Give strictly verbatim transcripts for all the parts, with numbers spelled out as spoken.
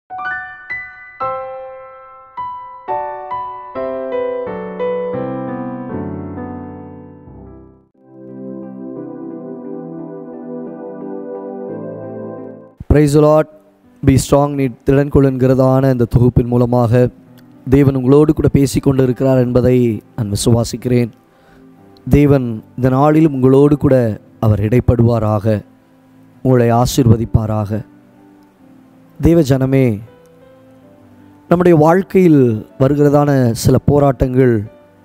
Praise the Lord. Be strong. நீ திடன் கொள்ளுங்கிறதான இந்த தொகுப்பின் மூலமாக தேவன் உங்களோடு கூட பேசிக்கொண்டு இருக்கிறார் என்பதை நான் விசுவாசிக்கிறேன். தேவன் இந்த நாளிலும் உங்களோடு கூட அவர் இடைப்படுவாராக, உங்களை ஆசீர்வதிப்பாராக. தேவ ஜனமே, நம்முடைய வாழ்க்கையில் வருகிறதான சில போராட்டங்கள்,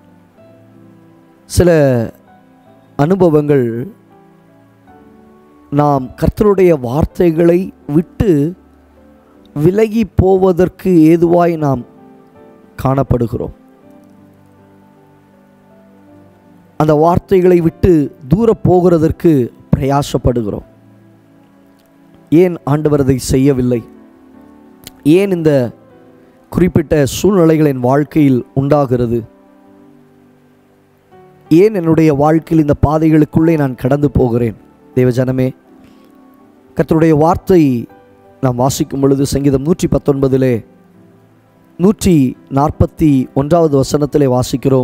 சில அனுபவங்கள் நாம் கர்த்தருடைய வார்த்தைகளை விட்டு விலகி போவதற்கு ஏதுவாய் நாம் காணப்படுகிறோம். அந்த வார்த்தைகளை விட்டு தூர போகிறதற்கு பிரயாசப்படுகிறோம். ஏன் ஆண்டவர் அதை செய்யவில்லை? ஏன் இந்த குறிப்பிட்ட சூழ்நிலைகள் என் வாழ்க்கையில் உண்டாகிறது? ஏன் என்னுடைய வாழ்க்கையில் இந்த பாதைகளுக்குள்ளே நான் கடந்து போகிறேன்? தேவஜனமே, கர்த்தருடைய வார்த்தை நாம் வாசிக்கும் பொழுது சங்கீதம் நூற்றி பத்தொன்பதிலே நூற்றி நாற்பத்தி ஒன்றாவது வசனத்திலே வாசிக்கிறோம்,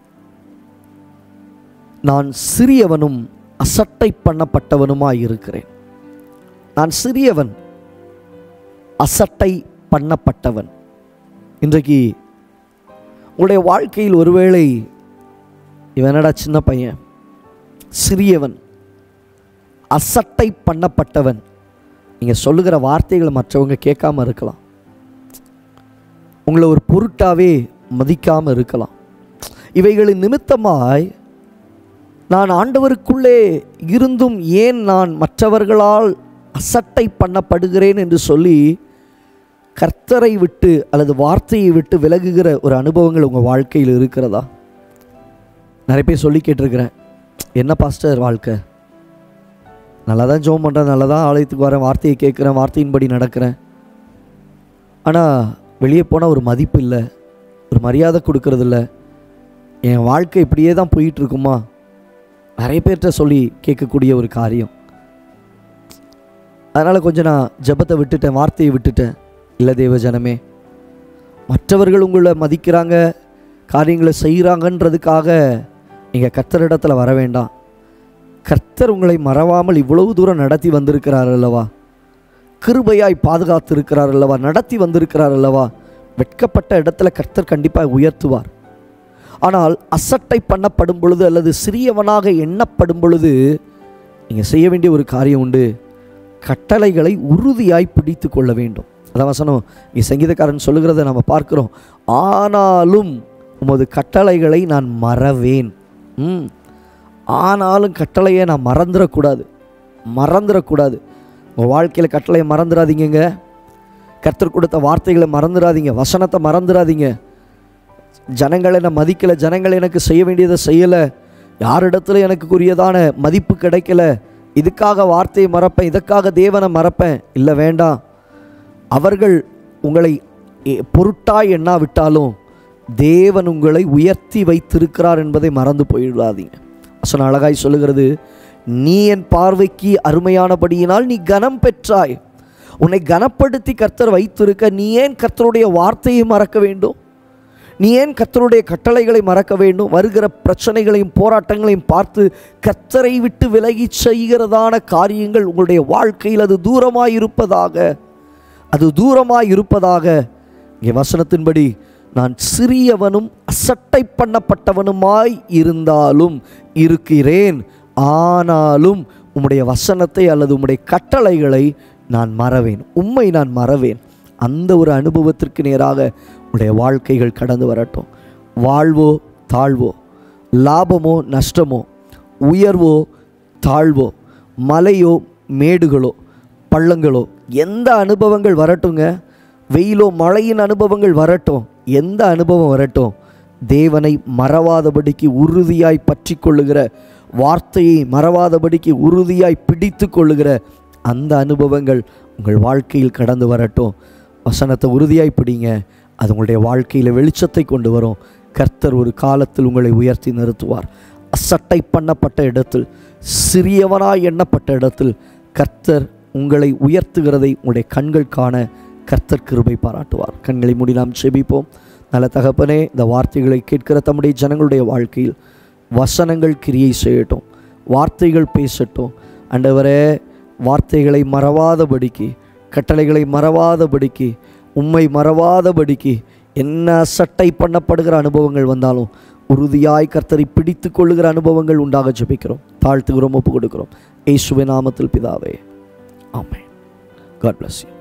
நான் சிறியவனும் அசட்டை பண்ணப்பட்டவனுமாய் இருக்கிறேன். நான் சிறியவன், அசட்டை பண்ணப்பட்டவன். இன்றைக்கு உங்களுடைய வாழ்க்கையில் ஒருவேளை இவனடா சின்ன பையன், சிறியவன், அசட்டை பண்ணப்பட்டவன், நீங்கள் சொல்லுகிற வார்த்தைகளை மற்றவங்க கேட்காம இருக்கலாம், உங்களை ஒரு பொருட்டாவே மதிக்காமல் இருக்கலாம். இவைகளின் நிமித்தமாய் நான் ஆண்டவருக்குள்ளே இருந்தும் ஏன் நான் மற்றவர்களால் அசட்டை பண்ணப்படுகிறேன் என்று சொல்லி கர்த்தரை விட்டு அல்லது வார்த்தையை விட்டு விலகுகிற ஒரு அனுபவங்கள் உங்கள் வாழ்க்கையில் இருக்கிறதா? நிறைய பேர் சொல்லி கேட்டிருக்கிறேன், என்ன பாஸ்டர் வாழ்க்கை, நல்லா தான் ஜெபம் பண்ணுறேன், நல்லா தான் ஆலயத்துக்கு வரேன், வார்த்தையை கேட்குறேன், வார்த்தையின்படி நடக்கிறேன், ஆனால் வெளியே போனால் ஒரு மதிப்பு இல்லை, ஒரு மரியாதை கொடுக்கறதில்ல, என் வாழ்க்கை இப்படியே தான் போயிட்டுருக்குமா? நிறைய பேர்கிட்ட சொல்லி கேட்கக்கூடிய ஒரு காரியம். அதனால் கொஞ்சம் நான் ஜெபத்தை விட்டுட்டேன், வார்த்தையை விட்டுட்டேன். இல்லை தேவ ஜனமே, மற்றவர்கள் உங்களை மதிக்கிறாங்க, காரியங்களை செய்கிறாங்கன்றதுக்காக நீங்கள் கர்த்தரிடத்தில் வர வேண்டாம். கர்த்தர் உங்களை மறவாமல் இவ்வளவு தூரம் நடத்தி வந்திருக்கிறார் அல்லவா? கிருபையாய் பாதுகாத்து இருக்கிறார் அல்லவா? நடத்தி வந்திருக்கிறார் அல்லவா? வெட்கப்பட்ட இடத்துல கர்த்தர் கண்டிப்பாக உயர்த்துவார். ஆனால் அசட்டை பண்ணப்படும் பொழுது அல்லது சிறியவனாக எண்ணப்படும் பொழுது நீங்கள் செய்ய வேண்டிய ஒரு காரியம் உண்டு, கட்டளைகளை உறுதியாய் பிடித்து கொள்ள வேண்டும். அதான் வசனம், நீ சங்கீதக்காரன் சொல்லுகிறத நம்ம பார்க்கிறோம், ஆனாலும் உமது கட்டளைகளை நான் மறவேன். ம் ஆனாலும் கட்டளையை நான் மறந்துடக்கூடாது, மறந்துடக்கூடாது. உங்கள் வாழ்க்கையில் கட்டளையை மறந்துடாதீங்க, கர்த்தர் கொடுத்த வார்த்தைகளை மறந்துடாதீங்க, வசனத்தை மறந்துடாதீங்க. ஜனங்களை நான் மதிக்கலை, ஜனங்களை எனக்கு செய்ய வேண்டியதை செய்யலை, யாரிடத்துல எனக்கு குறியதான மதிப்பு கிடைக்கல, இதுக்காக வார்த்தையை மறப்பேன், இதற்காக தேவனை மறப்பேன். இல்லை, வேண்டாம். அவர்கள் உங்களை பொருட்டாய் எண்ணாவிட்டாலும் தேவன் உங்களை உயர்த்தி வைத்திருக்கிறார் என்பதை மறந்து போயிடாதீங்க. வசனம் அழகாய் சொல்லுகிறது, நீ என் பார்வைக்கு அருமையானபடியினால் நீ கனம் பெற்றாய். உன்னை கனப்படுத்தி கர்த்தர் வைத்திருக்க நீ ஏன் கர்த்தருடைய வார்த்தையை மறக்க வேண்டும்? நீ ஏன் கர்த்தருடைய கட்டளைகளை மறக்க வேண்டும்? வருகிற பிரச்சனைகளையும் போராட்டங்களையும் பார்த்து கர்த்தரை விட்டு விலகி செய்கிறதான காரியங்கள் உங்களுடைய வாழ்க்கையில் அது தூரமாய் இருப்பதாக அது தூரமாய் இருப்பதாக இங்கே வசனத்தின்படி நான் சிறியவனும் அசட்டை பண்ணப்பட்டவனுமாய் இருந்தாலும் இருக்கிறேன், ஆனாலும் உம்முடைய வசனத்தை அல்லது உம்முடைய கட்டளைகளை நான் மறவேன், உம்மை நான் மறவேன். அந்த ஒரு அனுபவத்திற்கு நேராக உடைய வாழ்க்கைகள் கடந்து வரட்டும். வாழ்வோ தாழ்வோ, லாபமோ நஷ்டமோ, உயர்வோ தாழ்வோ, மலையோ மேடுகளோ பள்ளங்களோ, எந்த அனுபவங்கள் வரட்டுங்க, வெயிலோ மழையின் அனுபவங்கள் வரட்டும், எந்த அனுபவம் வரட்டும், தேவனை மறவாதபடிக்கு உறுதியாய் பற்றி கொள்ளுகிற, வார்த்தையை மறவாதபடிக்கு உறுதியாய் பிடித்து கொள்ளுகிற அந்த அனுபவங்கள் உங்கள் வாழ்க்கையில் கடந்து வரட்டும். வசனத்தை உறுதியாய் பிடிங்க, அது உங்களுடைய வாழ்க்கையில் வெளிச்சத்தை கொண்டு வரும். கர்த்தர் ஒரு காலத்தில் உங்களை உயர்த்தி நிறுத்துவார். அசட்டை பண்ணப்பட்ட இடத்தில், சிறியவனாய் எண்ணப்பட்ட இடத்தில் கர்த்தர் உங்களை உயர்த்துகிறதை உங்களுடைய கண்கள் காண கர்த்தர் கிருபை பாராட்டுவார். கண்களை மூடி நாம் செபிப்போம். நல்ல தகப்பனே, இந்த வார்த்தைகளை கேட்கிற தம்முடைய ஜனங்களுடைய வாழ்க்கையில் வசனங்கள் கிரியை செய்யட்டும், வார்த்தைகள் பேசட்டும். ஆண்டவரே, வார்த்தைகளை மறவாதபடிக்கு, கட்டளைகளை மறவாதபடிக்கு, உம்மை மறவாதபடிக்கு என்ன சட்டை பண்ணப்படுகிற அனுபவங்கள் வந்தாலும் உறுதியாய் கர்த்தரை பிடித்து கொள்ளுகிற அனுபவங்கள் உண்டாக ஜெபிக்கிறோம், தாழ்த்துகிறோம், ஒப்பு கொடுக்கிறோம். இயேசுவின் நாமத்தில் பிதாவே, ஆமென். God bless you.